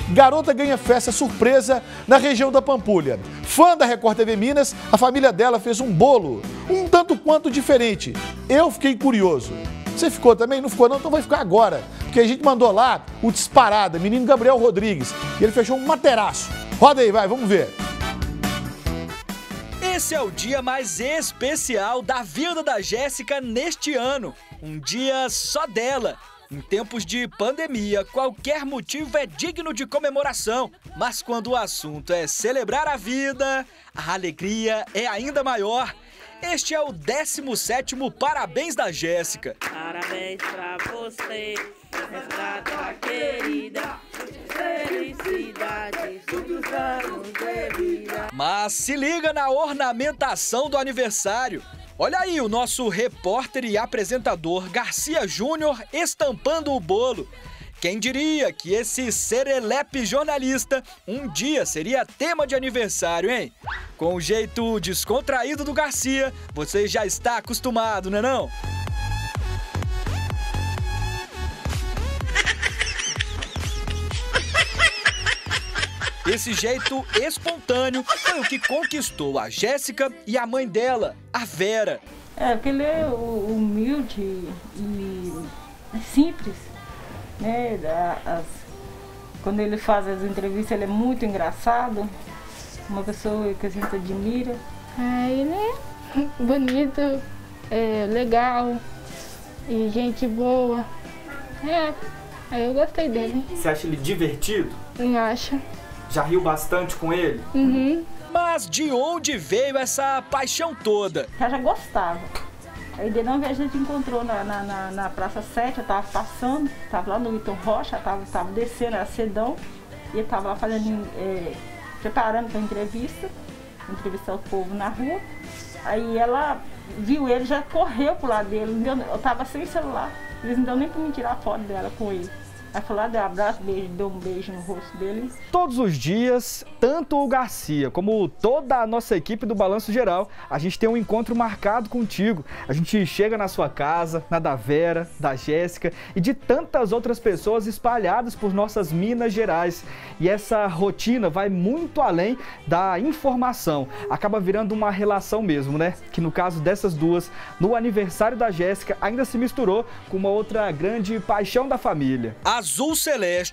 Garota ganha festa surpresa na região da Pampulha. Fã da Record TV Minas, a família dela fez um bolo, um tanto quanto diferente. Eu fiquei curioso. Você ficou também? Não ficou não? Então vai ficar agora. Porque a gente mandou lá o disparada, menino Gabriel Rodrigues. E ele fechou um materaço. Roda aí, vai, vamos ver. Esse é o dia mais especial da vida da Jéssica neste ano. Um dia só dela. Em tempos de pandemia, qualquer motivo é digno de comemoração. Mas quando o assunto é celebrar a vida, a alegria é ainda maior. Este é o 17º Parabéns da Jéssica. Parabéns pra você, nessa data querida. Felicidades, muitos anos de vida. Mas se liga na ornamentação do aniversário. Olha aí o nosso repórter e apresentador Garcia Júnior estampando o bolo. Quem diria que esse serelepe jornalista um dia seria tema de aniversário, hein? Com o jeito descontraído do Garcia, você já está acostumado, não é não? Esse jeito espontâneo foi o que conquistou a Jéssica e a mãe dela, a Vera. Porque ele é humilde e simples, né? Quando ele faz as entrevistas, ele é muito engraçado, uma pessoa que a gente admira. Ele é bonito, legal e gente boa. Eu gostei dele. Você acha ele divertido? Eu acho. Já riu bastante com ele? Uhum. Mas de onde veio essa paixão toda? Eu já gostava. Aí de uma vez a gente encontrou na Praça 7, eu tava passando, tava lá no Vitor Rocha, tava descendo, era cedão, e eu tava lá fazendo, preparando para entrevistar o povo na rua. Aí ela viu ele, já correu pro lado dele, eu tava sem celular, eles não deu nem pra me tirar foto dela com ele. Aí foi lá, deu um abraço, deu um beijo no rosto dele. Todos os dias, tanto o Garcia como toda a nossa equipe do Balanço Geral, a gente tem um encontro marcado contigo. A gente chega na sua casa, na da Vera, da Jéssica e de tantas outras pessoas espalhadas por nossas Minas Gerais. E essa rotina vai muito além da informação. Acaba virando uma relação mesmo, né? Que no caso dessas duas, no aniversário da Jéssica, ainda se misturou com uma outra grande paixão da família. Azul Celeste